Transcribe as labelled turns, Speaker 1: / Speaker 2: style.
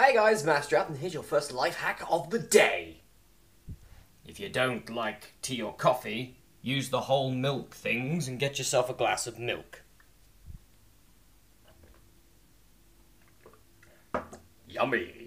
Speaker 1: Hey guys, Masterath, and here's your first life hack of the day.
Speaker 2: If you don't like tea or coffee, use the whole milk things and get yourself a glass of milk.
Speaker 1: Yummy.